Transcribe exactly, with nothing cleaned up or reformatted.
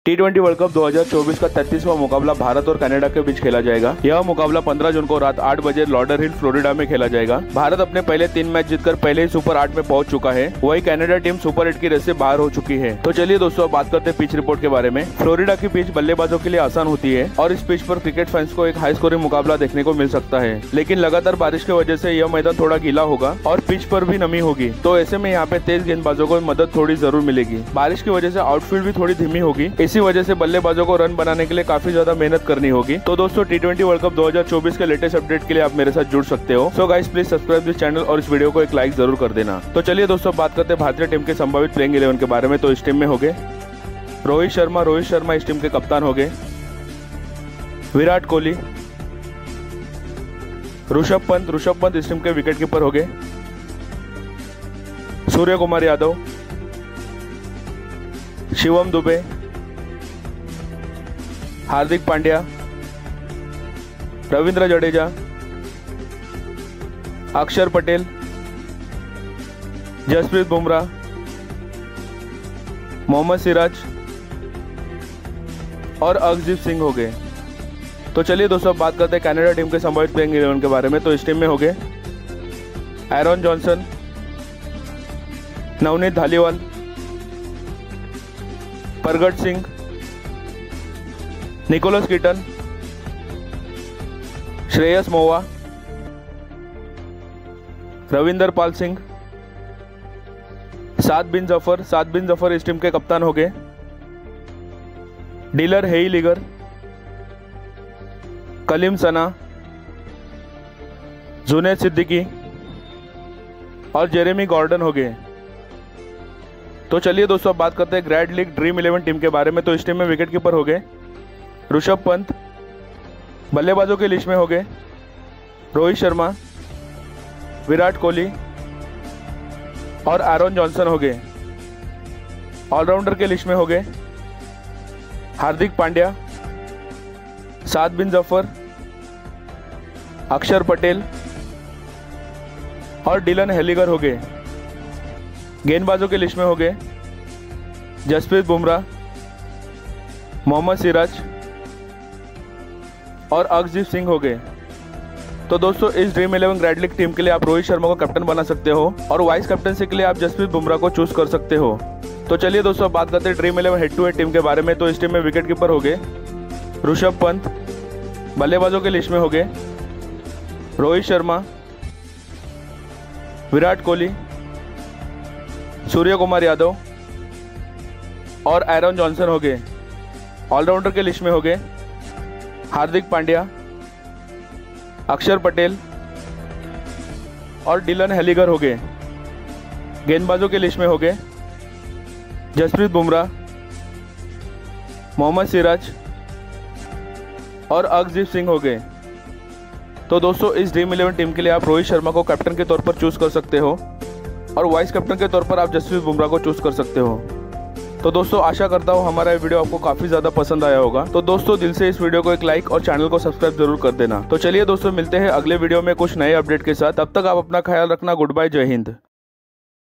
T twenty world cup दो हज़ार चौबीस का तैंतीसवां मुकाबला भारत और कनाडा के बीच खेला जाएगा। यह मुकाबला पंद्रह जून को रात आठ बजे लॉडर हिल फ्लोरिडा में खेला जाएगा। भारत अपने पहले तीन मैच जीतकर पहले ही सुपर आठ में पहुंच चुका है, वही कनाडा टीम सुपर एट की रेस से बाहर हो चुकी है। तो चलिए दोस्तों बात करते हैं पिच रिपोर्ट के बारे में। फ्लोरिडा की पिच बल्लेबाजों के लिए आसान होती है और इस पिच पर क्रिकेट फैंस को एक हाई स्कोरिंग मुकाबला देखने को मिल सकता है, लेकिन लगातार बारिश की वजह से यह मैदान थोड़ा गीला होगा और पिच पर भी नमी होगी, तो ऐसे में यहाँ पे तेज गेंदबाजों को मदद थोड़ी जरूर मिलेगी। बारिश की वजह से आउटफील्ड भी थोड़ी धीमी होगी, इसी वजह से बल्लेबाजों को रन बनाने के लिए काफी ज्यादा मेहनत करनी होगी। तो दोस्तों टी ट्वेंटी वर्ल्ड कप दो हज़ार चौबीस के लेटेस्ट अपडेट के लिए आप मेरे साथ जुड़ सकते हो। So guys please subscribe this channel और इस वीडियो को एक लाइक जरूर कर देना। तो चलिए दोस्तों बात करते हैं भारतीय टीम के संभावित प्लेइंग इलेवन के बारे में। तो इस टीम में होंगे रोहित शर्मा रोहित शर्मा इस टीम के कप्तान होंगे। विराट कोहली, ऋषभ पंत ऋषभ पंत इस टीम के विकेट कीपर होंगे। सूर्य कुमार यादव, शिवम दुबे, हार्दिक पांड्या, रविंद्र जडेजा, अक्षर पटेल, जसप्रीत बुमराह, मोहम्मद सिराज और अक्षदीप सिंह हो गए। तो चलिए दोस्तों बात करते हैं कनाडा टीम के संभावित प्लेइंग इलेवन के बारे में। तो इस टीम में हो गए Aaron Johnson, Navneet Dhaliwal, Pargat Singh, Nicholas Kirton, Shreyas Movva, Ravinder Pal Singh, Saad bin Zafar Saad bin Zafar इस टीम के कप्तान हो गए। डीलर हेइलिगर, कलीम सना, जुनैद सिद्दीकी और जेरेमी गॉर्डन हो गए। तो चलिए दोस्तों बात करते हैं grand league dream eleven team के बारे में। तो इस टीम में विकेट कीपर हो गए ऋषभ पंत, बल्लेबाजों के लिस्ट में हो गए रोहित शर्मा, विराट कोहली और एरन जॉनसन हो गए। ऑलराउंडर के लिस्ट में हो गए हार्दिक पांड्या, साद बिन जफर, अक्षर पटेल और डिलन हेलिगर हो गए। गेंदबाजों के लिस्ट में हो गए जसप्रीत बुमराह, मोहम्मद सिराज और अक्षदीप सिंह हो गए। तो दोस्तों इस dream eleven grand league team के लिए आप रोहित शर्मा को कैप्टन बना सकते हो और वाइस कैप्टनसी के लिए आप जसप्रीत बुमराह को चूज कर सकते हो। तो चलिए दोस्तों बात करते हैं dream eleven head to head team के बारे में। तो इस टीम में विकेट कीपर हो गए ऋषभ पंत, बल्लेबाजों के लिस्ट में हो गए रोहित शर्मा, विराट कोहली, सूर्य कुमार यादव और एरन जॉनसन हो गए। ऑलराउंडर के लिस्ट में हो गए हार्दिक पांड्या, अक्षर पटेल और डिलन हेलिगर हो गए। गेंदबाजों के लिस्ट में हो गए जसप्रीत बुमराह, मोहम्मद सिराज और अक्षदीप सिंह हो गए। तो दोस्तों इस ड्रीम इलेवन टीम के लिए आप रोहित शर्मा को कैप्टन के तौर पर चूज कर सकते हो और वाइस कैप्टन के तौर पर आप जसप्रीत बुमराह को चूज कर सकते हो। तो दोस्तों आशा करता हूँ हमारा ये वीडियो आपको काफी ज्यादा पसंद आया होगा। तो दोस्तों दिल से इस वीडियो को एक लाइक और चैनल को सब्सक्राइब जरूर कर देना। तो चलिए दोस्तों मिलते हैं अगले वीडियो में कुछ नए अपडेट के साथ। तब तक आप अपना ख्याल रखना। गुड बाय, जय हिंद।